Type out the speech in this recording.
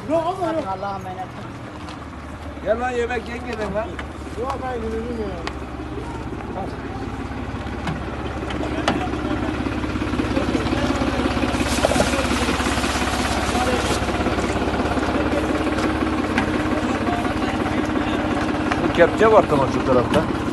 Yok ama yok. Allah'a emanet olun. Gel lan yemek yengeden lan. Yok ben gidelim ya. Bu kepçe var tamam şu tarafta.